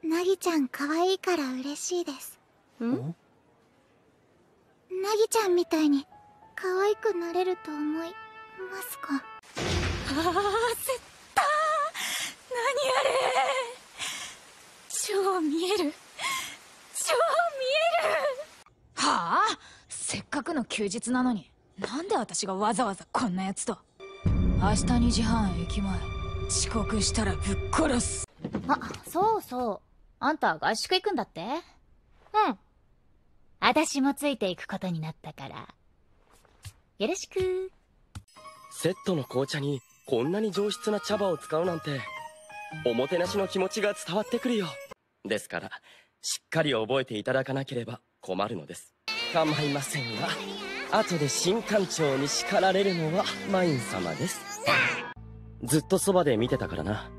なぎちゃん可愛いから嬉しいです。 ん？なぎちゃんみたいに可愛くなれると思いますか？ 焦った。何あれ。超見える。超見える。はあ？せっかくの休日なのに、なんで私がわざわざこんなやつと。明日2時半駅前、遅刻したらぶっ殺す。 あ、そうそう。あんた合宿行くんだって？うん。私もついていくことになったから。よろしく。 セットの紅茶にこんなに上質な茶葉を使うなんて、おもてなしの気持ちが伝わってくるよ。ですから、しっかり覚えていただかなければ困るのです。構いませんが、後で新館長に叱られるのはマイン様です。ずっとそばで見てたからな。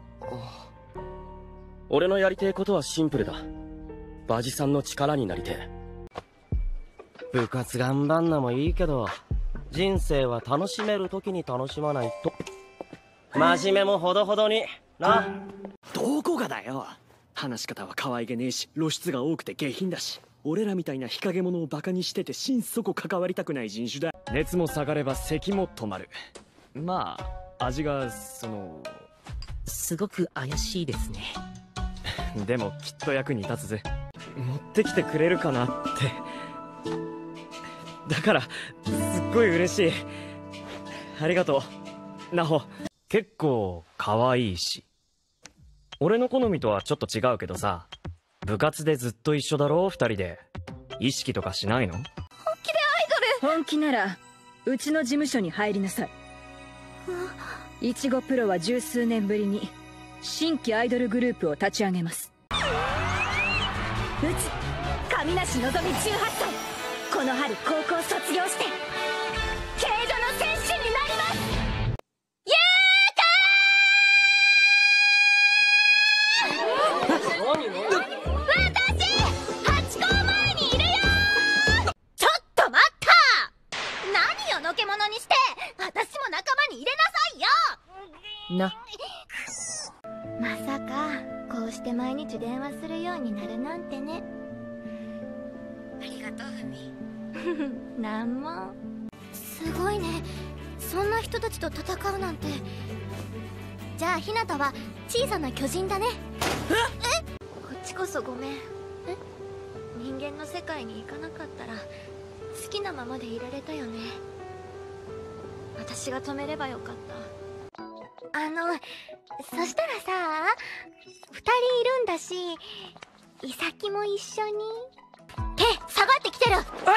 俺のやりてえことはシンプルだ。バジさんの力になりてえ。部活頑張んのもいいけど、人生は楽しめる時に楽しまないと。真面目もほどほどにな。 どこがだよ。話し方は可愛げねえし、露出が多くて下品だし、俺らみたいな日陰者をバカにしてて心底関わりたくない人種だ。熱も下がれば咳も止まる。まあ味がすごく怪しいですね。 でもきっと役に立つぜ。持ってきてくれるかなって。だからすっごい嬉しい。ありがとうナホ。結構可愛いし、俺の好みとはちょっと違うけどさ。部活でずっと一緒だろ、二人で。意識とかしないの？ 本気でアイドル。本気ならうちの事務所に入りなさい。いちごプロは十数年ぶりに新規アイドルグループを立ち上げます。うち神梨のぞみ18歳、この春高校卒業して軽度の選手になります。イエーカー。私ハチ公前にいるよ。ちょっと待った。何をのけ者にして、私も仲間に入れなさいよ。 まさかこうして毎日電話するようになるなんてね。 ありがとうふみ。 なんも。すごいね、そんな人たちと戦うなんて。じゃあひなたは小さな巨人だね。こっちこそごめん。人間の世界に行かなかったら好きなままでいられたよね。私が止めればよかった。そしたらさ、2人いるんだし、イサキも一緒に。手下がってきてる。 はい。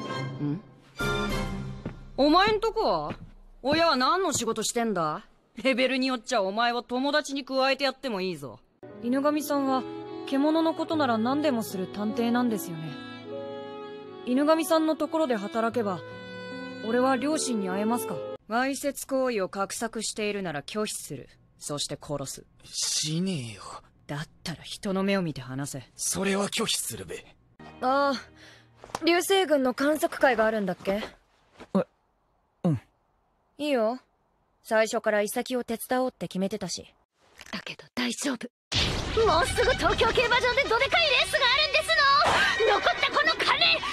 お前んとこは親は何の仕事してんだ？レベルによっちゃお前は友達に加えてやってもいいぞ。犬神さんは獣のことなら何でもする探偵なんですよね。犬神さんのところで働けば俺は両親に会えますか？わいせつ行為を画策しているなら拒否する。そして殺す。 しねえよ。 だったら人の目を見て話せ。 それは拒否するべ。 ああ、流星群の観測会があるんだっけ？ うん。 いいよ。最初からイサキを手伝おうって決めてたし。だけど大丈夫。もうすぐ東京競馬場でどでかいレースがあるんですの。残ったこの金100倍にしてやりま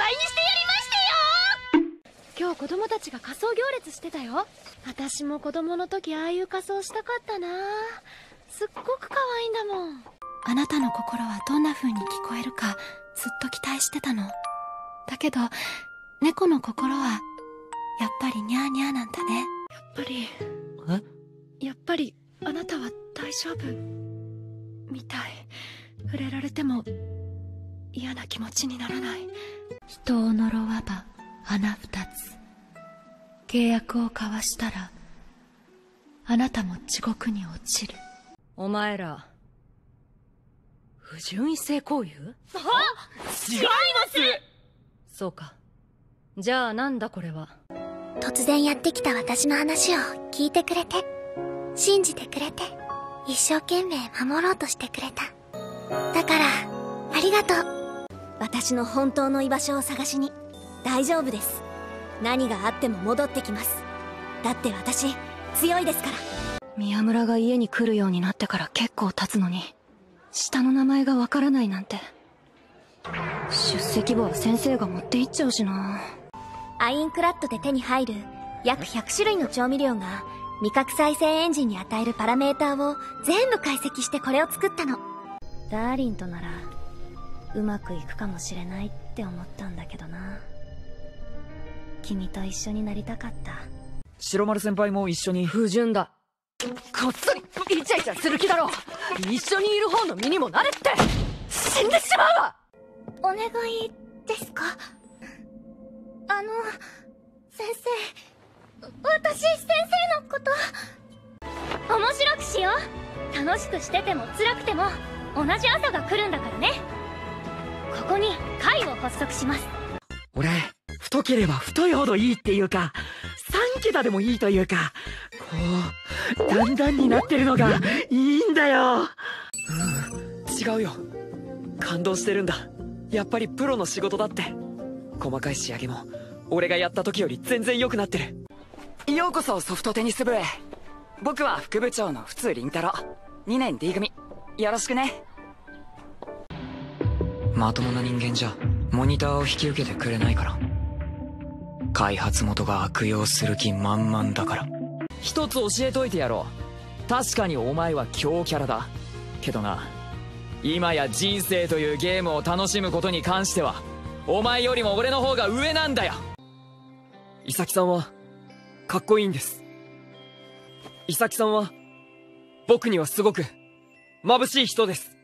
してよ。 今日子供たちが仮装行列してたよ。私も子供の時ああいう仮装したかったな。すっごく可愛いんだもん。あなたの心はどんな風に聞こえるかずっと期待してたの。だけど猫の心はやっぱりニャーニャーなんだね。やっぱりあなたは大丈夫みたい。触れられても嫌な気持ちにならない。人を呪わば花二つ。契約を交わしたらあなたも地獄に落ちる。 お前ら不純異性交友？ 違いますそうか。じゃあなんだこれは。 突然やってきた私の話を聞いてくれて、信じてくれて、一生懸命守ろうとしてくれた。だからありがとう。私の本当の居場所を探しに。大丈夫です。何があっても戻ってきます。だって私強いですから。宮村が家に来るようになってから結構経つのに、 下の名前がわからないなんて。出席簿は先生が持って行っちゃうしな。 アインクラッドで手に入る約100種類の調味料が味覚再生エンジンに与えるパラメーターを全部解析してこれを作ったの。ダーリンとならうまくいくかもしれないって思ったんだけどな。君と一緒になりたかった。 白丸先輩も一緒に。 不純だ。こっそりイチャイチャする気だろ。一緒にいる方の身にもなれって。死んでしまうわ。 お願いですか？先生、私先生のこと面白くしよう。楽しくしてても辛くても同じ朝が来るんだからね。ここに会を発足します。 俺、太ければ太いほどいいっていうか、3桁でもいいというか、こう、だんだんになってるのがいいんだよ。違うよ。感動してるんだ。やっぱりプロの仕事だって。細かい仕上げも俺がやった時より全然良くなってる。ようこそソフトテニス部へ。僕は副部長の普通凛太郎、2年 D 組、よろしくね。まともな人間じゃモニターを引き受けてくれないから。開発元が悪用する気満々だから。一つ教えといてやろう。確かにお前は強キャラだけどな、今や人生というゲームを楽しむことに関してはお前よりも俺の方が上なんだよ。伊崎さんはかっこいいんです。伊崎さんは僕にはすごく眩しい人です。